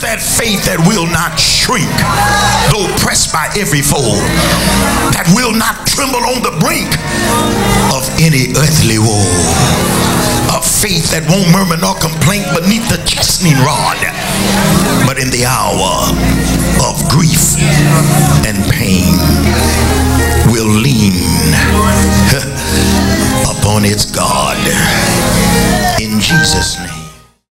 that faith that will not shrink, though pressed by every foe, that will not tremble on the brink of any earthly woe. A faith that won't murmur nor complain beneath the chastening rod, but in the hour of grief and pain.